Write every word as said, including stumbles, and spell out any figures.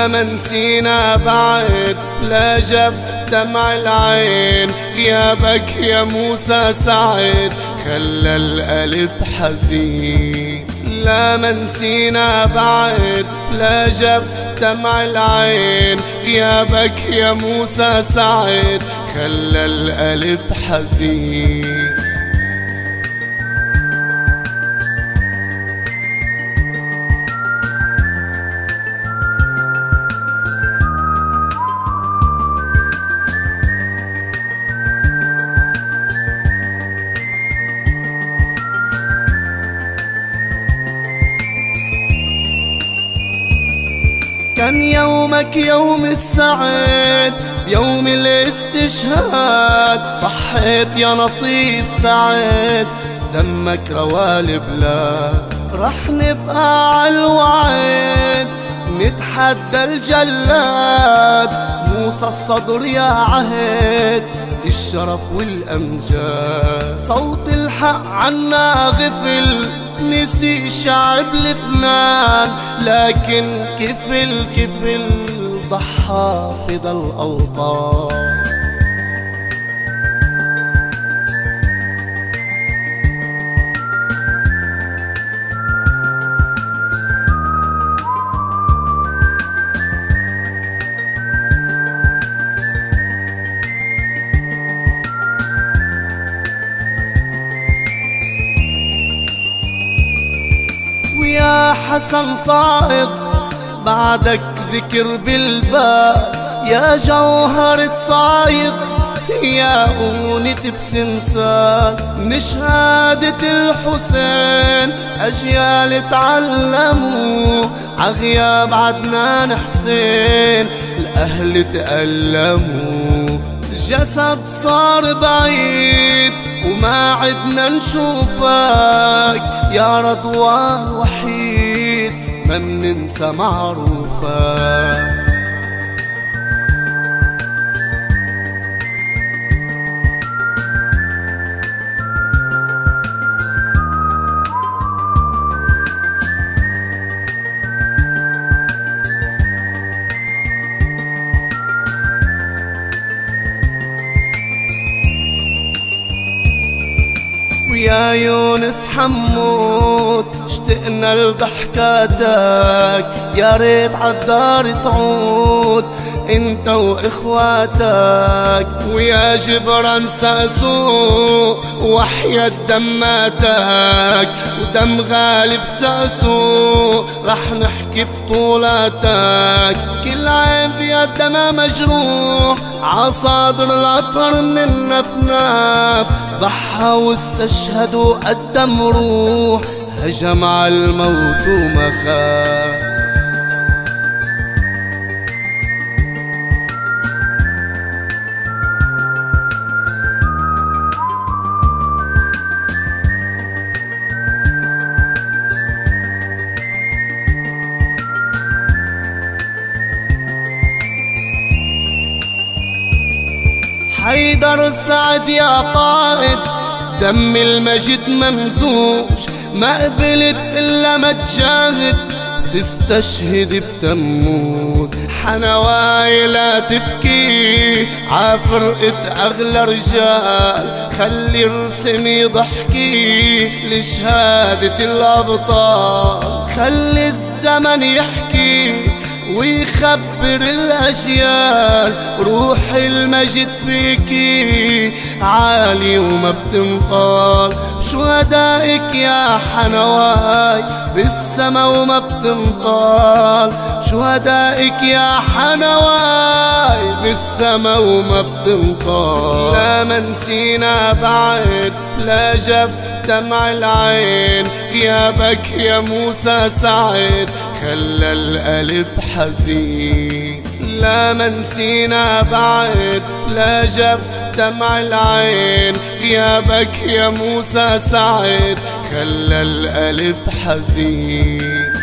لا ما نسينا بعد، لا جف دمع العين، غيابك يا موسى سعد خلى القلب حزين. لا ما نسينا بعد، لا جف دمع العين، غيابك يا موسى سعد خلى القلب حزين. كان يومك يوم السعد، بيوم الاستشهاد ضحيت يا نصيب سعد، دمك روى البلاد. رح نبقى عالوعد نتحدى الجلاد، موسى الصدر يا عهد الشرف والأمجاد. صوت الحق عنا غفل نسي شعب لبنان، لكن كفل كفل ضحى فدا الأوطان. ويا حسن صائغ بعدك ذكر بالبال، يا جوهرة صايغ يا أونة بسنسان. من شهادة الحسين أجيال تعلموا، عغياب عدنان حسين الأهل تألموا. جسد صار بعيد وما عدنا نشوفك، يا رضوان وحيد ما مننسى معروفك. ويا يونس حمود اشتقنا لضحكاتك، يا ريت عالدار تعود انت واخواتك. ويا جبران ساسو وحياة دماتك، ودم غالب ساسو رح نحكي بطولاتك. كل عين فيها الدم مجروح عصادر القطر من النفناف، ضحى واستشهدوا قدم روح هجم على الموت وما خاف. حيدر سعد يا قائد دم المجد ممزوج، ما قبلت إلا ما تجاهد تستشهد بتموز. حنواي لا تبكي عفرقة أغلى رجال، خلي رسمي ضحكي لشهادة الأبطال. خلي الزمن يحكي ويخبر الأجيال، روح المجد فيكي عالي وما بتنطال. شهدائك يا حنواي بالسما وما بتنطال، شهدائك يا حنواي بالسما وما بتنطال. لا ما نسينا بعد، لا جف دمع العين، غيابك يا موسى سعد خلى القلب حزين. لا ما نسينا بعد، لا جف دمع العين، غيابك يا موسى سعد خلى القلب حزين.